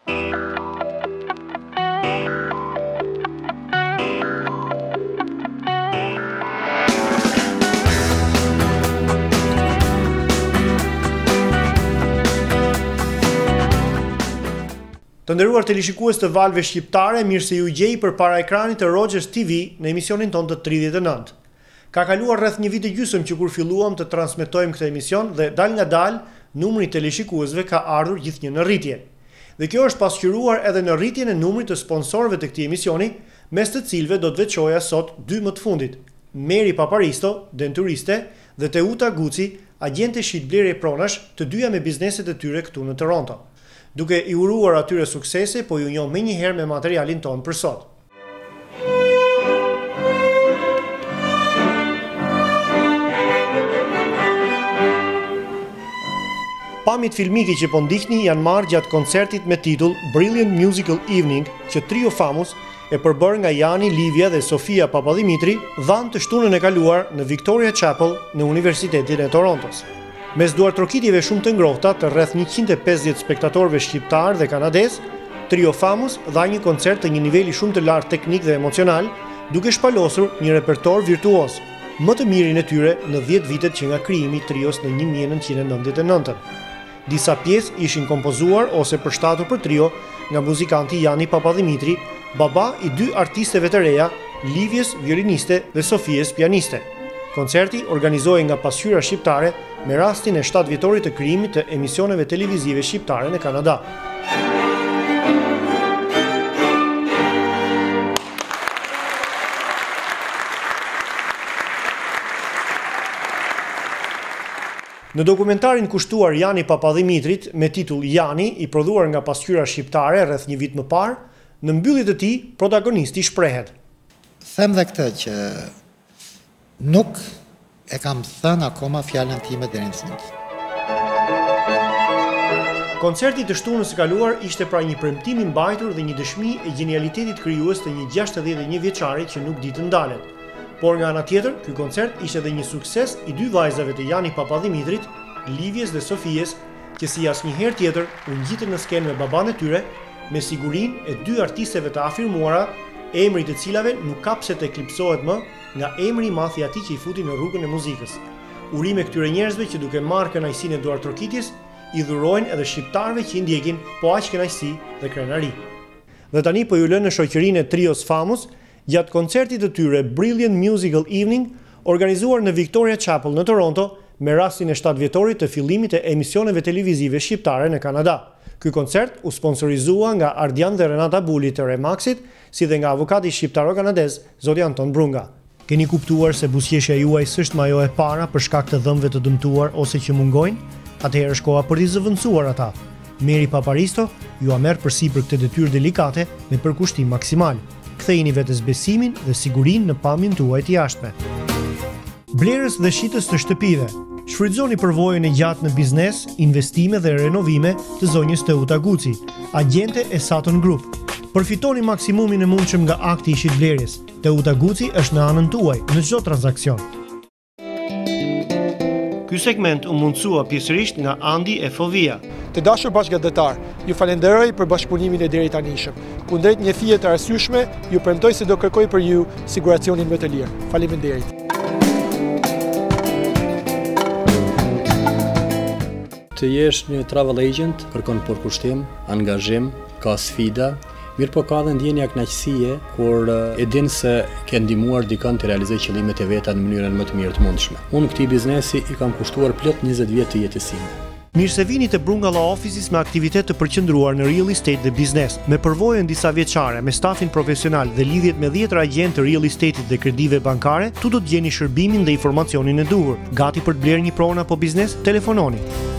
Të nderuar teleshikues të valve shqiptare, mirë se ju gjej përpara ekranit të Rogers TV në emisionin ton të 39. Ka kaluar rreth një vit e gjysmë që kur filluam të transmetojmë këtë emision dhe dal nga dal numri i teleshikuesve ka ardhur gjithnjë në rritje. Dhe kjo është pasqyruar edhe në rritjen e numrit të sponsorëve të këtij emisioni, mes të cilëve do të veçoja sot dy më të fundit: Meri Paparisto, denturiste, dhe Teuta Guci, agjente shitblerje pronash, të dyja me bizneset e tyre këtu në Toronto. Duke i uruar atyre suksese, po ju njoh menjëherë me materialin ton për sot. Pamjet filmike që po ndiqni janë marrë gjatë koncertit me titull Brilliant Musical Evening që Trio Fammus e përbër nga Jani, Livia dhe Sofia Papadimitri dhanë të shtunën e kaluar në Victoria Chapel në Universitetin e Torontos. Mes duar trokitjeve shumë të ngrohta të rreth 150 spektatorëve shqiptar dhe kanadez, Trio Fammus dha një koncert të një niveli shumë të lartë teknik dhe emocional, duke shpalosur një repertor virtuos, më të mirin e tyre në 10 vitet që nga krijimi i Trios në 1999. Disa pjesë ishin kompozuar ose përshtatur për trio nga muzikanti Jani Papadimitri, baba i dy artisteve të reja, Livjes violiniste dhe Sofies pianiste. Koncerti organizohej nga Pasqyres Shqiptare me rastin e 7 vjetorit të krijimit të emisioneve televizive shqiptare në Kanada. Në dokumentarin kushtuar Jani Papadimitrit me titull Jani, i prodhuar nga Pasqyres Shqiptare rreth një vit më parë, në mbyllje të tij protagonisti shprehet. Them dhe këtë që nuk e kam thënë akoma fjalën time deri në fund. Koncerti të shtunës së kaluar ishte pra një premtim i mbajtur dhe një dëshmi e gjenialitetit krijues të një 61 vjeçari që nuk di të ndalet. Por nga ana tjetër, ky koncert ishte edhe një sukses i dy vajzave të Jani Papadimitrit, Livjes dhe Sofies, që si asnjëherë tjetër u ngjitën në skenë me baban e tyre, me sigurinë e dy artisteve të afirmuara, emri të cilave nuk ka pse të eklipsohet më nga emri i madh i atij që i futi në rrugën e muzikës. Urime këtyre njerëzve që duke marrë kënaqësinë e duartrokitjes, i dhurojnë edhe shqiptarëve që i ndjekin po aq kënaqësi dhe krenari. Dhe tani po ju lënë në shoqërinë e Trios Fammus gjatë koncertit të tyre Brilliant Musical Evening, organizuar në Victoria Chapel në Toronto, me rastin e 7 vjetorit të fillimit të emisioneve televizive shqiptare në Kanada. Ky koncert u sponsorizua nga Ardian dhe Renata Buli të Remaxit, si dhe nga avokati shqiptaro-kanadez zoti Anton Brunga. Keni kuptuar se buzëqeshja juaj s'është më ajo e para për shkak të dhëmbëve të dëmtuar ose që mungojnë? Atëherë është koha për t'i zëvendësuar ata. Meri Paparisto ju a merr përsipër këtë detyrë delikate me përkushtim maksimal. Kthejini vetes besimin dhe sigurinë në pamjen tuaj të jashtme. Blerës dhe shitës të shtëpive, shfrytëzoni përvojën e gjatë në biznes, investime dhe renovime të zonjës Teuta Guci, agjente e Saturn Group. Përfitoni maksimumin e mundshëm nga akti i shitblerjes. Teuta Guci është në anën tuaj në çdo transaksion. Ky segment u mundsua pjesërisht nga Andi e Fovia. Të dashur bashkëdhetar, ju falenderoj për bashkëpunimin e deritanishëm. Kundrejt një thije të arsyeshme, ju premtoj se do kërkoj për ju siguracionin më të lirë. Faleminderit. Të jesh një travel agent kërkon përkushtim, angazhim, ka sfida, mirë po ka dhe ndjenja kënaqësie kur e din se ke ndihmuar dikën të realizojë qëllimet e veta në mënyrën më të mirë të mundshme. Unë këtij biznesi i kam kushtuar plot 20 vjet të jetës sime. Mirë se vini të Brungalla Offices me aktivitet të përqendruar në real estate dhe biznes, me përvojën disa vjeçare, me stafin profesional dhe lidhjet me 10 agjentë të real estate-it dhe kredive bankare, tu do të gjeni shërbimin dhe informacionin e duhur. Gati për të blerë një pronë apo biznes? Telefononi.